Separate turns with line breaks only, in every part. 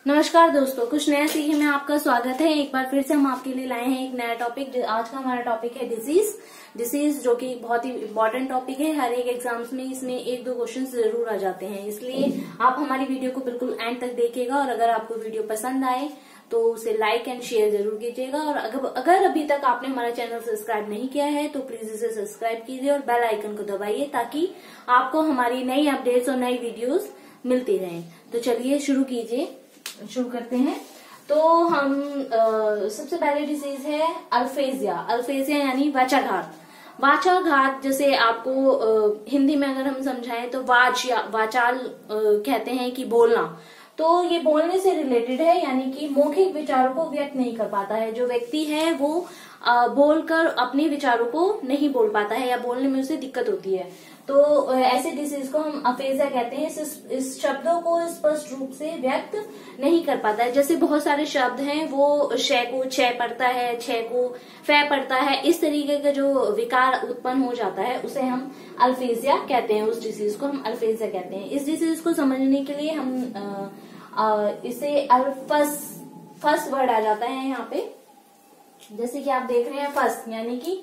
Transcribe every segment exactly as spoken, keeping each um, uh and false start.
नमस्कार दोस्तों, कुछ नया सीखे में आपका स्वागत है। एक बार फिर से हम आपके लिए लाए हैं एक नया टॉपिक। आज का हमारा टॉपिक है डिजीज डिजीज जो कि बहुत ही इम्पोर्टेंट टॉपिक है। हर एक एग्जाम्स में इसमें एक दो क्वेश्चन जरूर आ जाते हैं, इसलिए आप हमारी वीडियो को बिल्कुल एंड तक देखिएगा। और अगर आपको वीडियो पसंद आए तो उसे लाइक एंड शेयर जरूर कीजिएगा। और अगर, अगर अभी तक आपने हमारा चैनल सब्सक्राइब नहीं किया है तो प्लीज इसे सब्सक्राइब कीजिए और बेल आइकन को दबाइए ताकि आपको हमारी नई अपडेट्स और नई वीडियोस मिलती रहें। तो चलिए शुरू कीजिए शुरू करते हैं। तो हम आ, सबसे पहले डिजीज है अल्फेजिया। अल्फेजिया यानी वाचाघात। वाचाघात जैसे आपको आ, हिंदी में अगर हम समझाएं तो वाच या वाचाल आ, कहते हैं कि बोलना। तो ये बोलने से रिलेटेड है, यानी कि मौखिक विचारों को व्यक्त नहीं कर पाता है। जो व्यक्ति है वो आ, बोलकर अपने विचारों को नहीं बोल पाता है या बोलने में उसे दिक्कत होती है। तो ऐसे डिसीज को हम अफेजिया कहते हैं। इस, इस शब्दों को स्पष्ट रूप से व्यक्त नहीं कर पाता है। जैसे बहुत सारे शब्द हैं, वो श को छ पड़ता है, छ को फे पड़ता है, इस तरीके का जो विकार उत्पन्न हो जाता है उसे हम अल्फेजिया कहते हैं। उस डिसीज को हम अल्फेजिया कहते हैं। इस डिसीज को समझने के लिए हम आ, आ, इसे अल्फस फस वर्ड आ जाता है यहाँ पे। जैसे कि आप देख रहे हैं फस यानी कि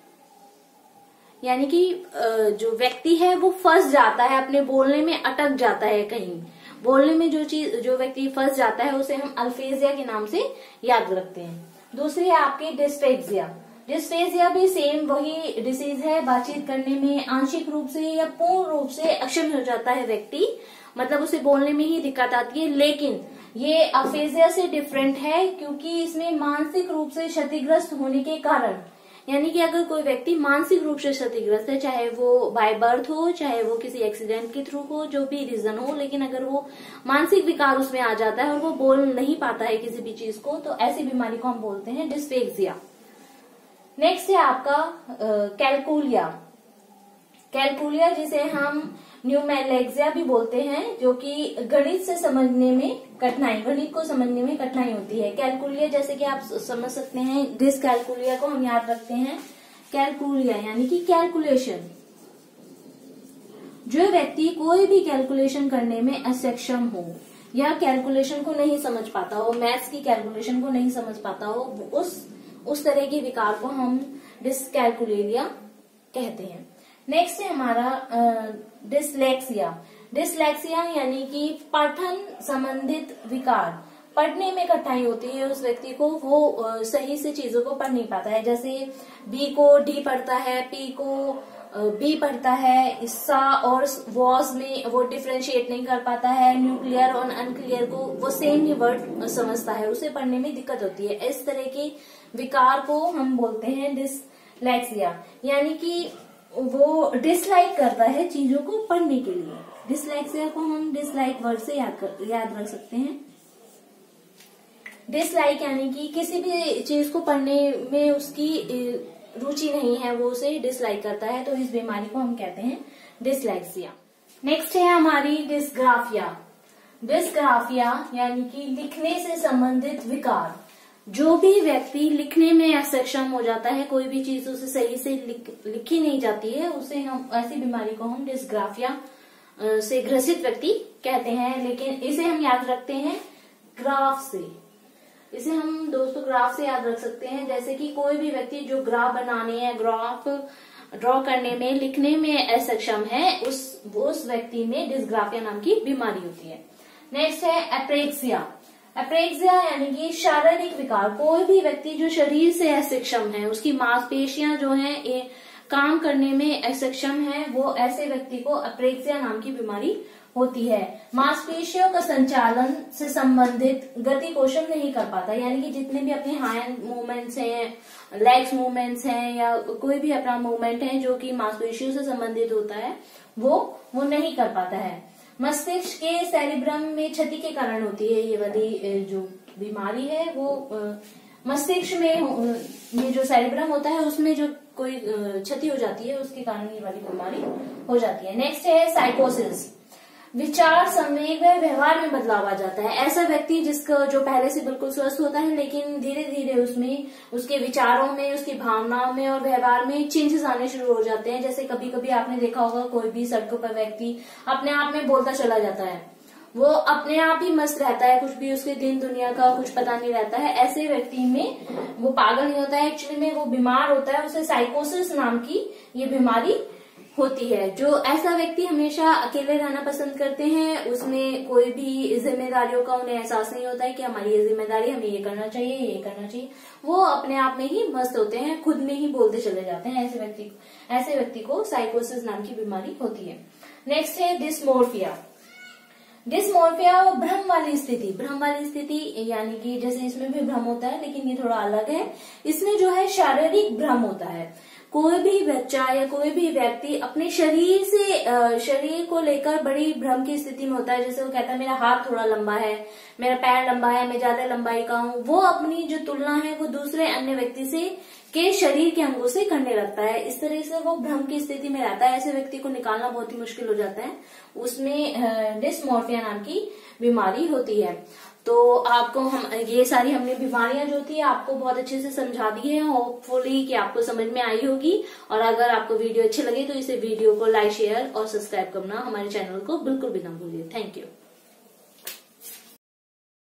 यानी कि जो व्यक्ति है वो फंस जाता है, अपने बोलने में अटक जाता है। कहीं बोलने में जो चीज जो व्यक्ति फंस जाता है उसे हम अल्फेजिया के नाम से याद रखते हैं। दूसरी है आपकी डिस्फेक्सिया। डिस्फेक्सिया भी सेम वही डिसीज है। बातचीत करने में आंशिक रूप से या पूर्ण रूप से अक्षम हो जाता है व्यक्ति, मतलब उसे बोलने में ही दिक्कत आती है। लेकिन ये अफेजिया से डिफरेंट है क्योंकि इसमें मानसिक रूप से क्षतिग्रस्त होने के कारण, यानी कि अगर कोई व्यक्ति मानसिक रूप से क्षतिग्रस्त है, चाहे वो बाय बर्थ हो, चाहे वो किसी एक्सीडेंट के थ्रू हो, जो भी रीजन हो, लेकिन अगर वो मानसिक विकार उसमें आ जाता है और वो बोल नहीं पाता है किसी भी चीज को, तो ऐसी बीमारी को हम बोलते हैं डिस्फेक्सिया। नेक्स्ट है आपका कैलकुलिया। कैलकुलिया जिसे हम न्यूमेलेक्सिया भी बोलते हैं, जो कि गणित से समझने में कठिनाई गणित को समझने में कठिनाई होती है। कैलकुलिया जैसे कि आप समझ सकते हैं, डिसकैलकुलिया को हम याद रखते हैं कैलकुलिया यानी कि कैलकुलेशन। जो व्यक्ति कोई भी कैलकुलेशन करने में असक्षम हो या कैलकुलेशन को नहीं समझ पाता हो, मैथ्स की कैलकुलेशन को नहीं समझ पाता हो, उस उस तरह के विकार को हम डिसकैलकुलिया कहते हैं। नेक्स्ट है हमारा डिसलेक्सिया। डिसलेक्सिया यानी कि पठन संबंधित विकार। पढ़ने में कठिनाई होती है उस व्यक्ति को, वो सही से चीजों को पढ़ नहीं पाता है। जैसे बी को डी पढ़ता है, पी को बी पढ़ता है, सा और वॉस में वो डिफ्रेंशिएट नहीं कर पाता है, न्यूक्लियर और अनक्लियर को वो सेम ही वर्ड समझता है, उसे पढ़ने में दिक्कत होती है। इस तरह के विकार को हम बोलते हैं डिसलेक्सिया, यानी कि वो डिसलाइक करता है चीजों को पढ़ने के लिए। डिसलेक्सिया को हम डिसलाइक वर्ड से याद कर, याद रख सकते हैं। डिसलाइक यानी कि किसी भी चीज को पढ़ने में उसकी रुचि नहीं है, वो उसे डिसलाइक करता है, तो इस बीमारी को हम कहते हैं डिसलेक्सिया। नेक्स्ट है हमारी डिस्ग्राफिया। डिस्ग्राफिया यानी कि लिखने से संबंधित विकार। जो भी व्यक्ति लिखने में असक्षम हो जाता है, कोई भी चीज उसे सही से लिख, लिखी नहीं जाती है, उसे हम ऐसी बीमारी को हम डिस्ग्राफिया से ग्रसित व्यक्ति कहते हैं। लेकिन इसे हम याद रखते हैं ग्राफ से। इसे हम दोस्तों ग्राफ से याद रख सकते हैं। जैसे कि कोई भी व्यक्ति जो ग्राफ बनाने या ग्राफ ड्रॉ करने में, लिखने में असक्षम है, उस उस व्यक्ति में डिस्ग्राफिया नाम की बीमारी होती है। नेक्स्ट है एप्रेक्सिया। एप्रेक्सिया यानी कि शारीरिक विकार। कोई भी व्यक्ति जो शरीर से असक्षम है, उसकी मांसपेशियां जो हैं ये काम करने में असक्षम है, वो ऐसे व्यक्ति को एप्रेक्सिया नाम की बीमारी होती है। मांसपेशियों का संचालन से संबंधित गति कौशल नहीं कर पाता, यानी कि जितने भी अपने हैंड मूवमेंट्स हैं, लेग्स मूवमेंट्स हैं या कोई भी अपना मूवमेंट है जो कि मांसपेशियों से संबंधित होता है, वो वो नहीं कर पाता है। मस्तिष्क के सेरिब्रम में क्षति के कारण होती है ये वाली जो बीमारी है। वो मस्तिष्क में ये जो सेरिब्रम होता है उसमें जो कोई क्षति हो जाती है, उसके कारण ये वाली बीमारी हो जाती है। नेक्स्ट है साइकोसिस। विचार, संवेग व व्यवहार में बदलाव आ जाता है। ऐसा व्यक्ति जिसका जो पहले से बिल्कुल स्वस्थ होता है, लेकिन धीरे धीरे उसमें उसके विचारों में, उसकी भावनाओं में और व्यवहार में चेंजेस आने शुरू हो जाते हैं। जैसे कभी कभी आपने देखा होगा कोई भी सड़कों पर व्यक्ति अपने आप में बोलता चला जाता है, वो अपने आप ही मस्त रहता है, कुछ भी उसके दिन दुनिया का कुछ पता नहीं रहता है, ऐसे व्यक्ति में वो पागल नहीं होता है, एक्चुअली में वो बीमार होता है, उसे साइकोसिस नाम की ये बीमारी होती है। जो ऐसा व्यक्ति हमेशा अकेले रहना पसंद करते हैं, उसमें कोई भी जिम्मेदारियों का उन्हें एहसास नहीं होता है कि हमारी ये जिम्मेदारी, हमें ये करना चाहिए, ये करना चाहिए, वो अपने आप में ही मस्त होते हैं, खुद में ही बोलते चले जाते हैं। ऐसे व्यक्ति ऐसे व्यक्ति को साइकोसिस नाम की बीमारी होती है। नेक्स्ट है डिस्मोर्फिया। डिस्मोर्फिया वो भ्रम वाली स्थिति, भ्रम वाली स्थिति यानी कि जैसे इसमें भी भ्रम होता है लेकिन ये थोड़ा अलग है। इसमें जो है शारीरिक भ्रम होता है। कोई भी बच्चा या कोई भी व्यक्ति अपने शरीर से शरीर को लेकर बड़ी भ्रम की स्थिति में होता है। जैसे वो कहता है मेरा हाथ थोड़ा लंबा है, मेरा पैर लंबा है, मैं ज्यादा लंबाई का हूँ, वो अपनी जो तुलना है वो दूसरे अन्य व्यक्ति से के शरीर के अंगों से करने लगता है। इस तरह से वो भ्रम की स्थिति में रहता है। ऐसे व्यक्ति को निकालना बहुत ही मुश्किल हो जाता है, उसमें डिस्मोर्फिया नाम की बीमारी होती है। तो आपको हम ये सारी हमने बीमारियां जो थी आपको बहुत अच्छे से समझा दी है, होपफुली कि आपको समझ में आई होगी। और अगर आपको वीडियो अच्छी लगे तो इसे वीडियो को लाइक शेयर और सब्सक्राइब करना हमारे चैनल को बिल्कुल भी ना भूलिए। Thank you.